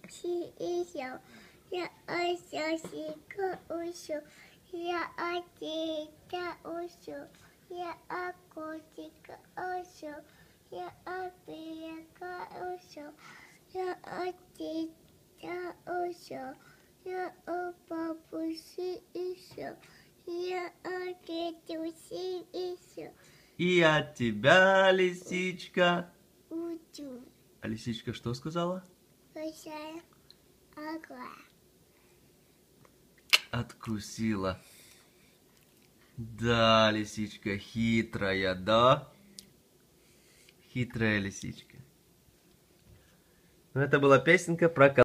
еще. Я осёсика ушу. Я отита ушу. Я акутика ушу. Я опека ушу. Я отита ушу. Я опапуси еще. Я отитуси еще. И от тебя, лисичка. Учу. А лисичка что сказала? Большая агла. Откусила. Да, лисичка хитрая, да? Хитрая лисичка. Ну, это была песенка про